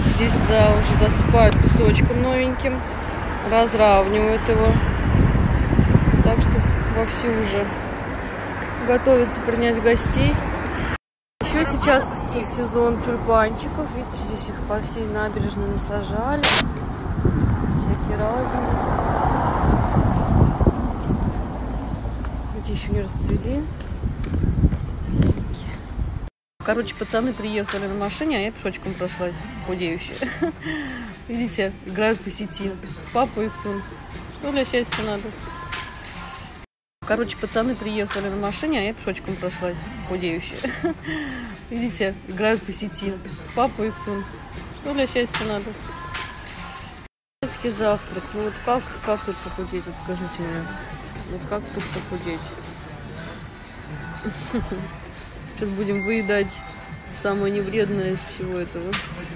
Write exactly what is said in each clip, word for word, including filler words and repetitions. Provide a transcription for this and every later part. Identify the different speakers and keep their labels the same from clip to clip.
Speaker 1: Вот здесь за, уже засыпают песочком новеньким, разравнивают его. Так что вовсю уже готовятся принять гостей. Еще сейчас сезон тюльпанчиков. Видите, здесь их по всей набережной насажали. Всякие разные. Эти еще не расцвели. Короче, пацаны приехали на машине, а я пешочком прошлась, худеющая. Видите, играют по сети. Папа и сын. Что для счастья надо? Короче, пацаны приехали на машине, а я пешочком прошлась, худеющая. Видите, играют по сети. Папа и сын. Что для счастья надо? Детский завтрак. Ну вот как, как тут похудеть? Вот скажите мне. Вот как тут похудеть? Сейчас будем выедать самое невредное из всего этого.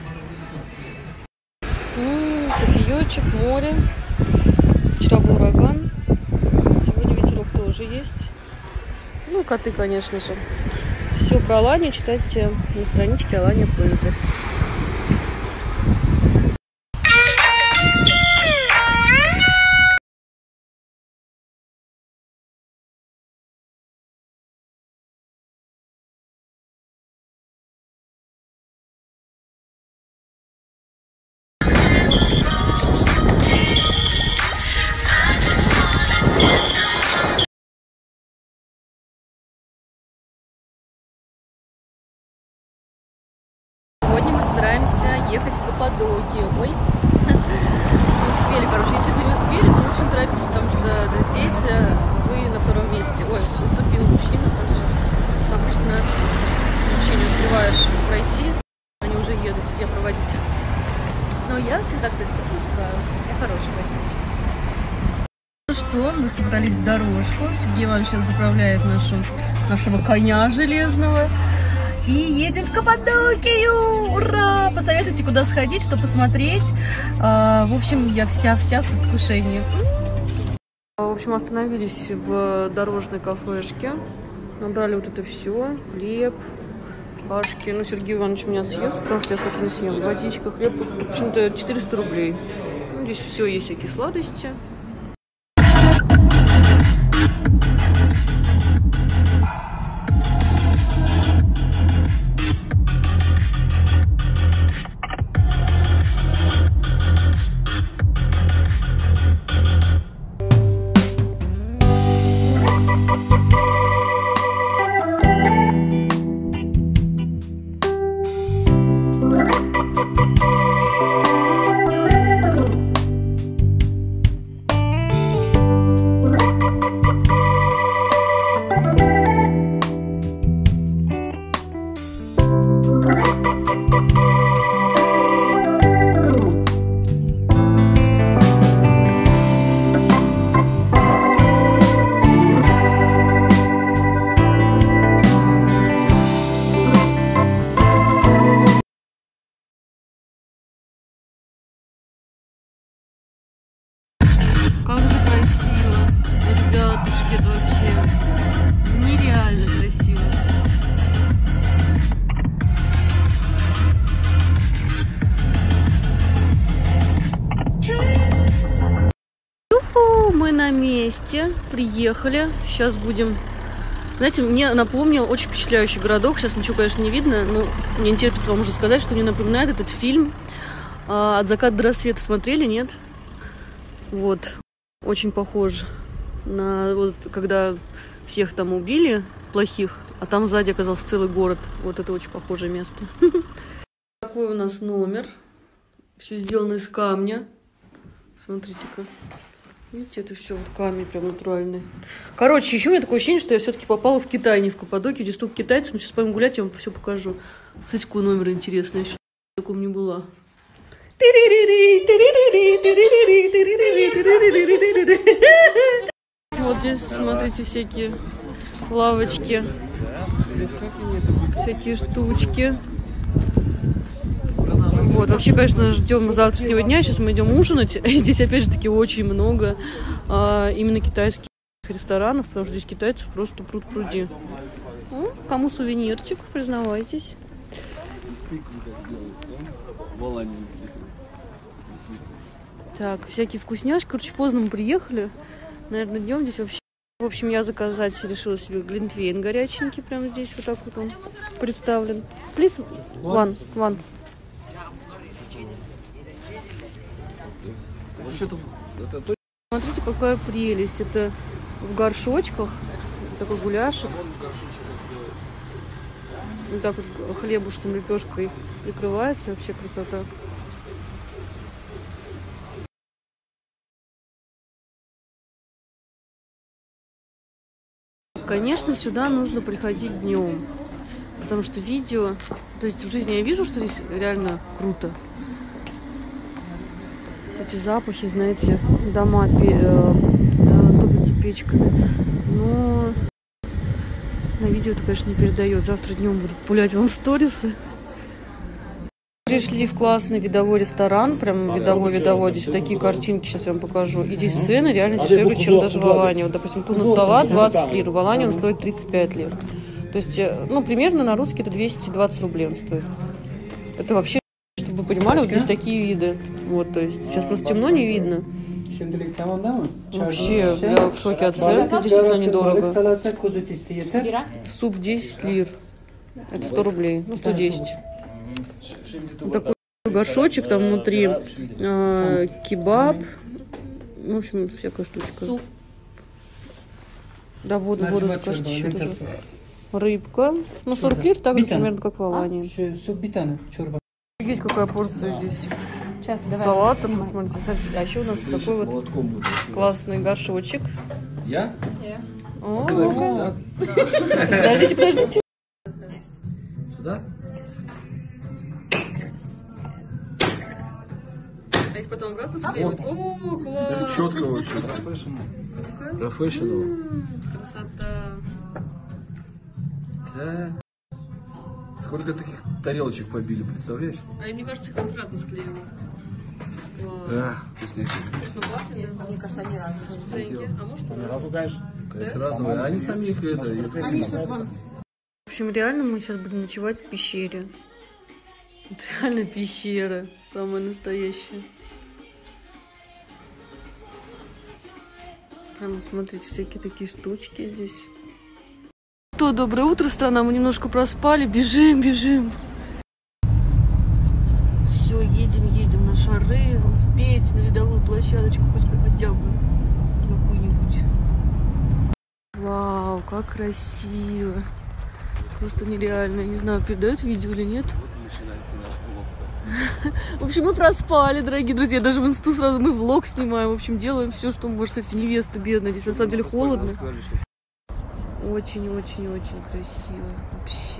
Speaker 1: М-м, кофеечек, море. Вчера был ураган. Сегодня ветерок тоже есть. Ну, коты, конечно же. Все про Аланию читайте на страничке Алания Пензель. Сегодня мы собираемся ехать в Каппадокию. Ой, не успели, короче. Если вы не успели, то лучше не торопитесь, потому что здесь вы на втором месте. Ой, наступил мужчина, он же обычно вообще не успеваешь пройти. Они уже едут, я проводитель. Но я всегда, кстати, пропускаю. Я хороший водитель. Ну что, мы собрались в дорожку. Сергей Иванович сейчас заправляет нашу, нашего коня железного. И едем в Каппадокию! Ура! Посоветуйте, куда сходить, что посмотреть. А, в общем, я вся-вся в предвкушении. В общем, остановились в дорожной кафешке. Набрали вот это все. Хлеб, кашки. Ну, Сергей Иванович меня съест, потому что я столько не съем. Водичка, хлеб. Почему-то четыреста рублей. Ну, здесь все есть, всякие сладости. Как же красиво. Ребятушки, это вообще нереально красиво. Юху, мы на месте. Приехали. Сейчас будем... Знаете, мне напомнил очень впечатляющий городок. Сейчас ничего, конечно, не видно, но мне не терпится вам уже сказать, что мне напоминает этот фильм «От заката до рассвета». Смотрели, нет? Вот. Очень похож на вот когда всех там убили, плохих, а там сзади оказался целый город. Вот это очень похожее место. Такой у нас номер. Все сделано из камня. Смотрите-ка. Видите, это все вот камень прям натуральный. Короче, еще у меня такое ощущение, что я все-таки попала в Китай, не в Каппадокию. Здесь столько китайцев. Мы сейчас пойдем гулять, я вам все покажу. Смотрите, какой номер интересный. Еще в таком не была. Вот здесь, смотрите, всякие лавочки, всякие штучки. Вот, вообще, конечно, ждем завтрашнего дня. Сейчас мы идем ужинать. Здесь, опять же таки, очень много а, именно китайских ресторанов, потому что здесь китайцев просто пруд-пруди. Ну, кому сувенирчик, признавайтесь. Так, всякие вкусняшки. Короче, поздно мы приехали. Наверное, днем здесь вообще... В общем, я заказать решила себе глинтвейн горяченький. Прямо здесь вот так вот он представлен. Please, one, one.
Speaker 2: Вообще-то это точно.
Speaker 1: Смотрите, какая прелесть. Это в горшочках. Такой гуляшек. Вот так вот хлебушком, лепешкой прикрывается. Вообще красота. Конечно, сюда нужно приходить днем, потому что видео, то есть в жизни я вижу, что здесь реально круто. Эти запахи, знаете, дома топятся печками, но на видео это, конечно, не передает. Завтра днем буду пулять вам сторисы. Пришли в классный видовой ресторан, прям видовой-видовой, здесь вот такие картинки, сейчас я вам покажу. И здесь цены реально дешевле, чем даже в Алании. Вот, допустим, тунец-салат двадцать лир, в Алании он стоит тридцать пять лир. То есть, ну, примерно на русский это двести двадцать рублей он стоит. Это вообще, чтобы вы понимали, вот здесь такие виды. Вот, то есть, сейчас просто темно, не видно. Вообще, я в шоке от цен, здесь действительно недорого. Суп десять лир, это сто рублей, ну, сто десять. Вот такой горшочек, там внутри э, кебаб, в общем, всякая штучка. Суп. Да, воду, воду закажите еще тоже. Рыбка. Ну, сорок лир, так же примерно, как в Алании. Есть какая порция здесь. Салата, посмотрите, смотрите. А еще у нас такой вот классный горшочек.
Speaker 2: Я?
Speaker 1: О, подождите, подождите.
Speaker 2: Сюда?
Speaker 1: А их потом обратно склеивают? О, класс!
Speaker 2: Четко очень. Профессионал. Профессионал.
Speaker 1: Красота.
Speaker 2: Да. Сколько таких тарелочек побили, представляешь?
Speaker 1: А мне кажется, их обратно склеивают.
Speaker 2: Да, вкуснее.
Speaker 1: Вкусно пахнет, да? Мне кажется, они разные. А может,
Speaker 3: Ни разу, конечно.
Speaker 2: Конечно, разные. Они сами их это...
Speaker 1: В общем, реально мы сейчас будем ночевать в пещере. Это реально пещера. Самая настоящая. Прямо смотрите, всякие такие штучки здесь. То, доброе утро, страна. Мы немножко проспали. Бежим, бежим. Все, едем, едем на шары. Успеть на видовую площадочку. Хотя бы какую-нибудь. Вау, как красиво. Просто нереально. Не знаю, передают видео или нет. В общем, мы проспали, дорогие друзья. Даже в инсту сразу мы влог снимаем. В общем, делаем все, что мы можем. Кстати, невеста бедная. Здесь на самом деле холодно. Очень-очень-очень красиво. Вообще.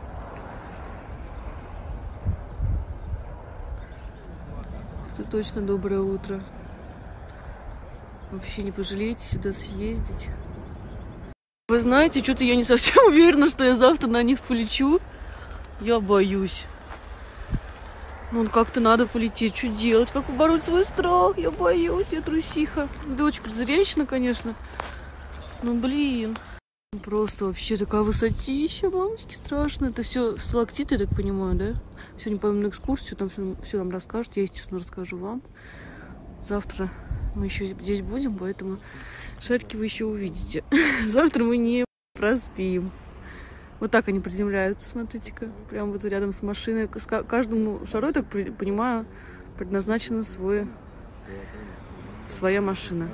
Speaker 1: Это точно доброе утро. Вообще не пожалеете сюда съездить. Вы знаете, что-то я не совсем уверена, что я завтра на них полечу. Я боюсь. Ну, как-то надо полететь. Что делать? Как побороть свой страх? Я боюсь, я трусиха. Это очень зрелищно, конечно. Ну, блин. Просто вообще такая высотища, мамочки, страшно. Это все сталактиты, я так понимаю, да? Сегодня пойдем на экскурсию, там все, все нам расскажут. Я, естественно, расскажу вам. Завтра мы еще здесь будем, поэтому шарики вы еще увидите. Завтра мы не проспим. Вот так они приземляются, смотрите-ка. Прямо вот рядом с машиной. Каждому шару, я так понимаю, предназначена свой, своя машина.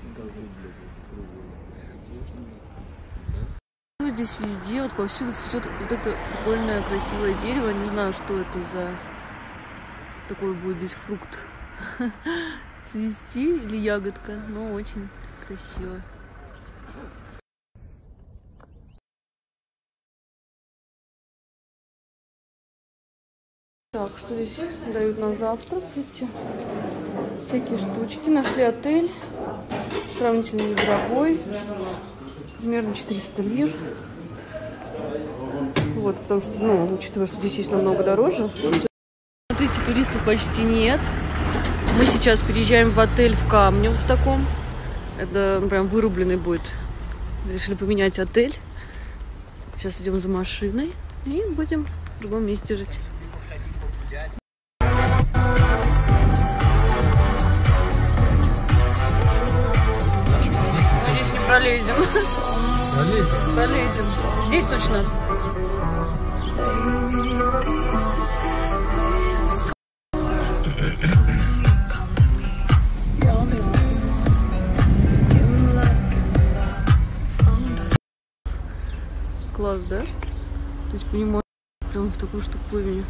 Speaker 1: Здесь везде, вот повсюду цветет вот это прикольное, красивое дерево. Не знаю, что это за такой будет здесь фрукт цвести или ягодка, но очень красиво. Так, что здесь дают на завтрак, видите? Всякие штучки. Нашли отель, сравнительно недорогой, примерно четыреста лир. Вот, потому что, ну, учитывая, что здесь есть намного дороже. Смотрите, туристов почти нет. Мы сейчас переезжаем в отель в Камне, в таком. Это прям вырубленный будет. Решили поменять отель. Сейчас идем за машиной и будем в другом месте жить. Надеюсь, не пролезем.
Speaker 2: Пролезем?
Speaker 1: Пролезем. Здесь точно. Класс, да? То есть понимаю, прям в такую штуковину.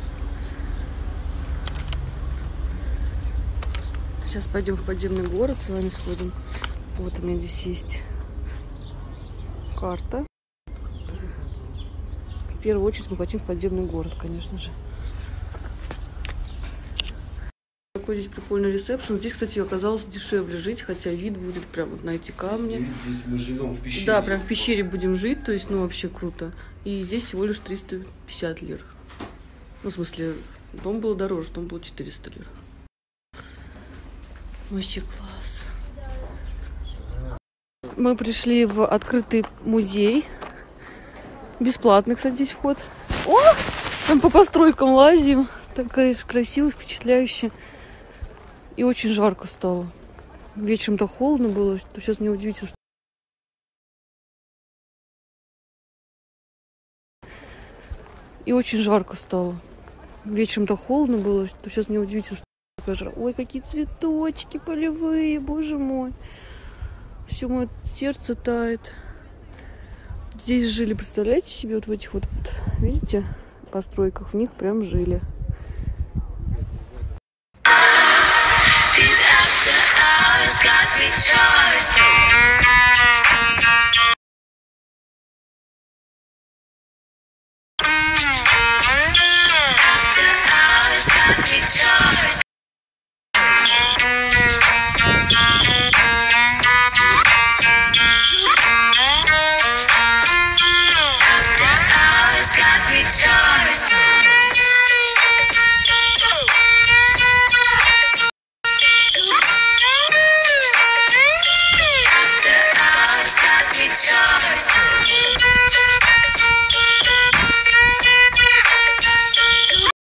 Speaker 1: Сейчас пойдем в подземный город, с вами сходим. Вот у меня здесь есть карта. В первую очередь мы хотим в подземный город, конечно же. Такой здесь прикольный ресепшн. Здесь, кстати, оказалось дешевле жить, хотя вид будет прям вот на эти камни.
Speaker 2: Здесь мы живем в пещере.
Speaker 1: Да, прям в пещере будем жить, то есть, ну, вообще круто. И здесь всего лишь триста пятьдесят лир. Ну, в смысле, дом был дороже, дом был четыреста лир. Вообще класс. Мы пришли в открытый музей. Бесплатный, кстати, здесь вход. О! Там по постройкам лазим. Такая красивая, впечатляющая. И очень жарко стало. Вечером-то холодно было, что сейчас неудивительно, что... И очень жарко стало. Вечером-то холодно было, что сейчас неудивительно, что такая жара. Ой, какие цветочки полевые, боже мой. Все мое сердце тает. Здесь жили, представляете себе, вот в этих вот, вот видите, постройках, в них прям жили.